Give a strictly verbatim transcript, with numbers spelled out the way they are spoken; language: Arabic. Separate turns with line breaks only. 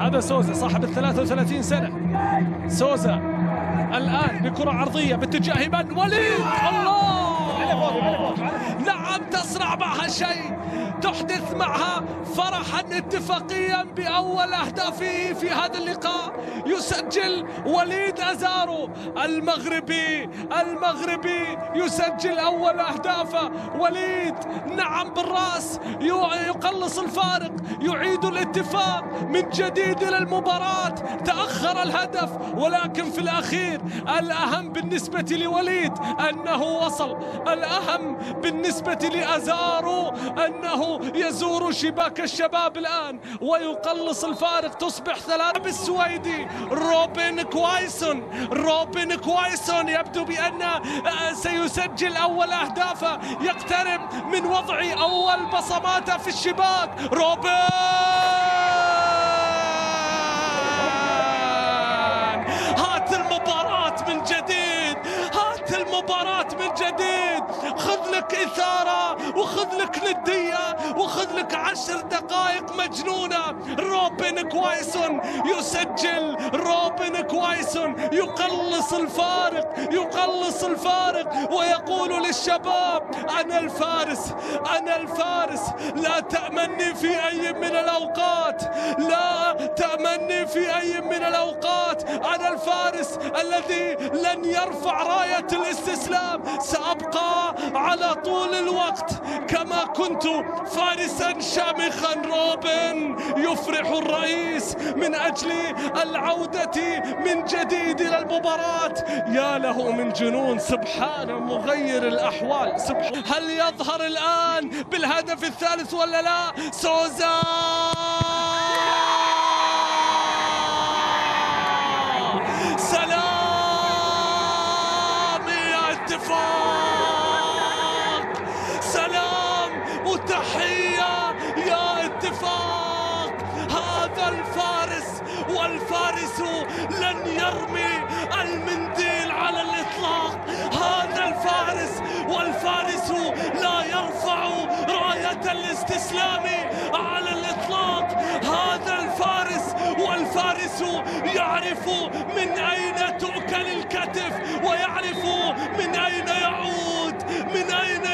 هذا سوزا صاحب الثلاثة وثلاثين سنة. سوزا الآن بكرة عرضية باتجاه من وليد. الله، نعم تصنع معها شيء، تحدث معها فرحا اتفاقيا بأول أهدافه في هذا اللقاء. يسجل وليد أزارو المغربي المغربي يسجل أول أهدافه. وليد نعم بالرأس يقلص الفارق، يعيد الاتفاق من جديد إلى المباراة. تأخر الهدف ولكن في الأخير الأهم بالنسبة لوليد أنه وصل، الأهم بالنسبة لأزارو أنه يزور شباك الشباب الآن ويقلص الفارق. تصبح ثلاثة بالسويدي. روبن كوايسون روبن كوايسون يبدو بأن سيسجل أول أهدافه، يقترب من وضع أول بصماته في الشباك. روبن هات المباراة من جديد، هات المباراة من جديد. خذ لك إثارة وخذ لك ندية وخذ لك عشر دقائق مجنونة. روبن كوايسون يسجل، روبن كوايسون يقلص الفارق، يقلص الفارق ويقول للشباب أنا الفارس، أنا الفارس. لا تأمني في أي من الأوقات، لا تأمني في أي من الأوقات. أنا الفارس الذي لن يرفع راية الاستسلام. سأبقى على طول الوقت كما كنت فارسا شامخا. روبن يفرح الرئيس من أجل العودة من جديد إلى المباراة. يا له من جنون، سبحان مغير الأحوال. سبحان. هل يظهر الآن بالهدف الثالث ولا لا؟ سوزا سلام يا اتفاق، سلام وتحية يا اتفاق. هذا الفارس، والفارس لن يرمي المنديل على الإطلاق. هذا الفارس، والفارس لا يرفع راية الاستسلام على الإطلاق. هذا الفارس، والفارس يعرف من أين تؤكل الكتف ويعرف من أين يعود، من أين